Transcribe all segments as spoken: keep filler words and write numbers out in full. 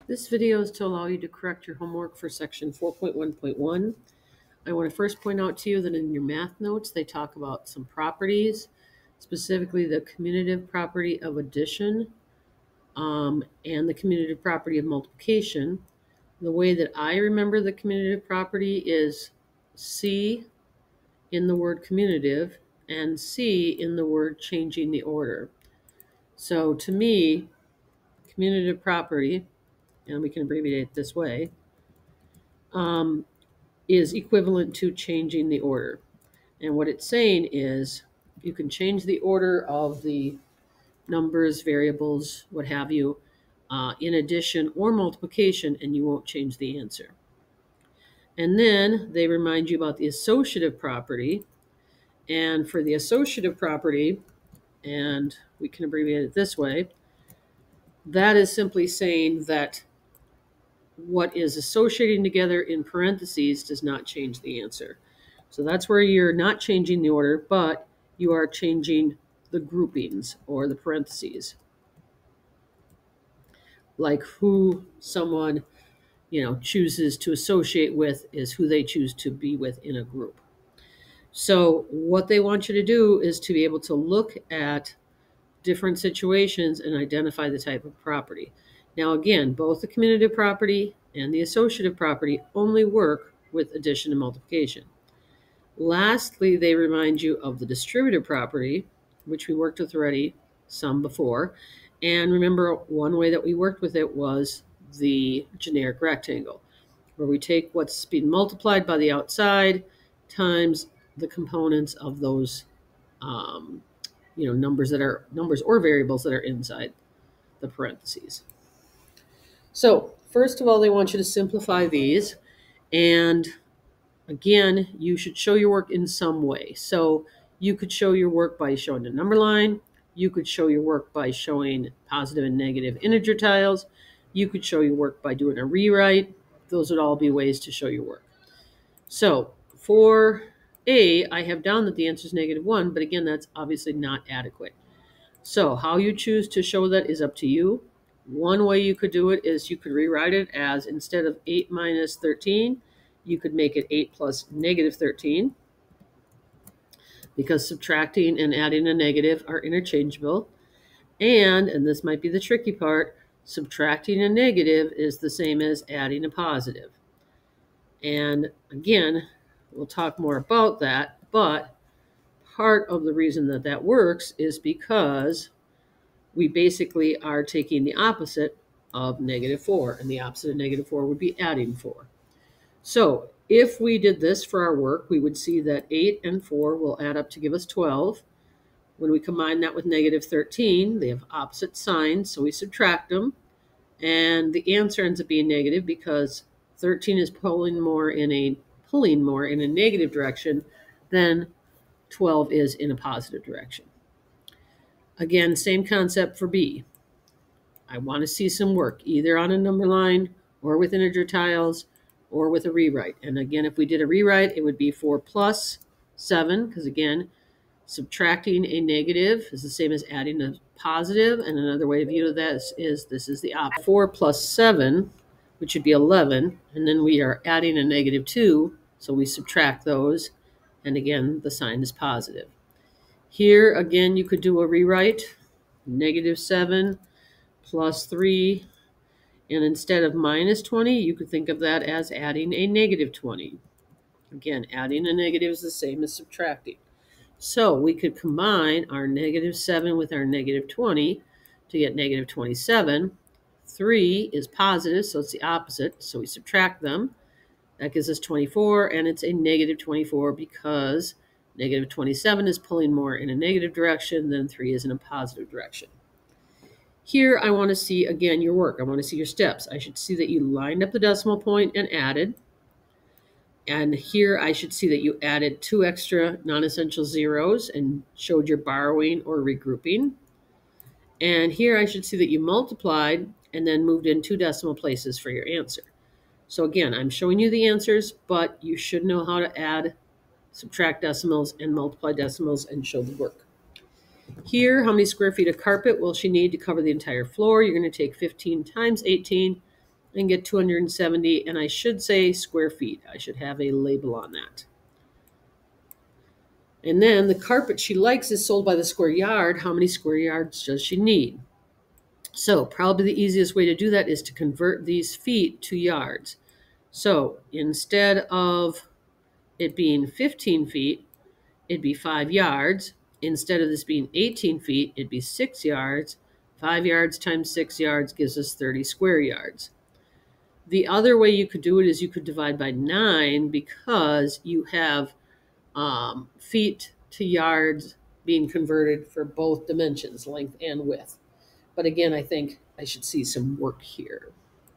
This video is to allow you to correct your homework for section four point one point one. I want to first point out to you that in your math notes, they talk about some properties, specifically the commutative property of addition um, and the commutative property of multiplication. The way that I remember the commutative property is C in the word commutative and C in the word changing the order. So to me, commutative property, and we can abbreviate it this way, um, is equivalent to changing the order. And what it's saying is you can change the order of the numbers, variables, what have you, uh, in addition or multiplication, and you won't change the answer. And then they remind you about the associative property. And for the associative property, and we can abbreviate it this way, that is simply saying that what is associating together in parentheses does not change the answer. So that's where you're not changing the order, but you are changing the groupings or the parentheses. Like who someone, you know, chooses to associate with is who they choose to be with in a group. So what they want you to do is to be able to look at different situations and identify the type of property. Now, again, both the commutative property and the associative property only work with addition and multiplication. Lastly, they remind you of the distributive property, which we worked with already some before. And remember, one way that we worked with it was the generic rectangle, where we take what's being multiplied by the outside times the components of those um, you know, numbers that are numbers or variables that are inside the parentheses. So first of all, they want you to simplify these. And again, you should show your work in some way. So you could show your work by showing a number line. You could show your work by showing positive and negative integer tiles. You could show your work by doing a rewrite. Those would all be ways to show your work. So for A, I have down that the answer is negative one, but again, that's obviously not adequate. So how you choose to show that is up to you. One way you could do it is you could rewrite it as, instead of eight minus thirteen, you could make it eight plus negative thirteen, because subtracting and adding a negative are interchangeable. And, and this might be the tricky part, subtracting a negative is the same as adding a positive. And again, we'll talk more about that, but part of the reason that that works is because we basically are taking the opposite of negative four, and the opposite of negative four would be adding four. So if we did this for our work, we would see that eight and four will add up to give us twelve. When we combine that with negative thirteen, they have opposite signs, so we subtract them, and the answer ends up being negative because thirteen is pulling more in a pulling more in a negative direction than twelve is in a positive direction. Again, same concept for B. I want to see some work, either on a number line or with integer tiles or with a rewrite. And again, if we did a rewrite, it would be four plus seven, because again, subtracting a negative is the same as adding a positive. And another way to view this is this is the opposite. four plus seven, which would be eleven. And then we are adding a negative two, so we subtract those. And again, the sign is positive. Here, again, you could do a rewrite, negative seven plus three, and instead of minus twenty, you could think of that as adding a negative twenty. Again, adding a negative is the same as subtracting. So we could combine our negative seven with our negative twenty to get negative twenty-seven. three is positive, so it's the opposite, so we subtract them. That gives us twenty-four, and it's a negative twenty-four because negative twenty-seven is pulling more in a negative direction than three is in a positive direction. Here, I want to see, again, your work. I want to see your steps. I should see that you lined up the decimal point and added. And here, I should see that you added two extra non-essential zeros and showed your borrowing or regrouping. And here, I should see that you multiplied and then moved in two decimal places for your answer. So again, I'm showing you the answers, but you should know how to add, subtract decimals, and multiply decimals and show the work. Here, how many square feet of carpet will she need to cover the entire floor? You're going to take fifteen times eighteen, and get two hundred seventy, and I should say square feet. I should have a label on that. And then the carpet she likes is sold by the square yard. How many square yards does she need? So probably the easiest way to do that is to convert these feet to yards. So instead of it being fifteen feet, it'd be five yards. Instead of this being eighteen feet, it'd be six yards. Five yards times six yards gives us thirty square yards. The other way you could do it is you could divide by nine, because you have um, feet to yards being converted for both dimensions, length and width. But again, I think I should see some work here.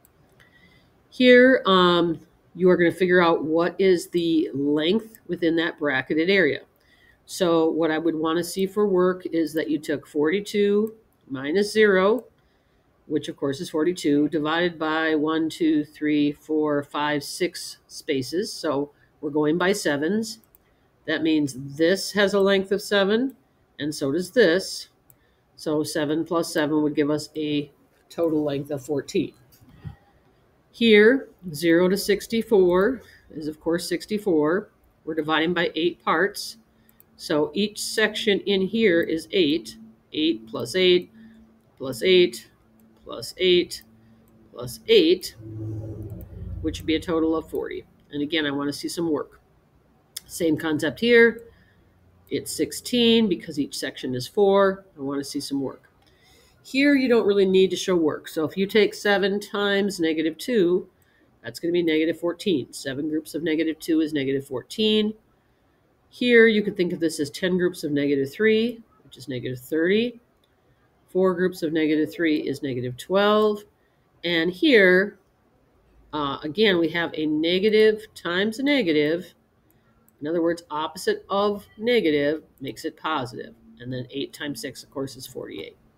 Here, um, you are going to figure out what is the length within that bracketed area. So what I would want to see for work is that you took forty-two minus zero, which of course is forty-two, divided by one, two, three, four, five, six spaces. So we're going by sevens. That means this has a length of seven, and so does this. So seven plus seven would give us a total length of fourteen. Here, zero to sixty-four is, of course, sixty-four. We're dividing by eight parts. So each section in here is eight. eight plus eight plus eight plus eight plus eight, which would be a total of forty. And again, I want to see some work. Same concept here. It's sixteen because each section is four. I want to see some work. Here, you don't really need to show work. So if you take seven times negative two, that's going to be negative fourteen. seven groups of negative two is negative fourteen. Here, you could think of this as ten groups of negative three, which is negative thirty. four groups of negative three is negative twelve. And here, uh, again, we have a negative times a negative. In other words, opposite of negative makes it positive. And then eight times six, of course, is forty-eight.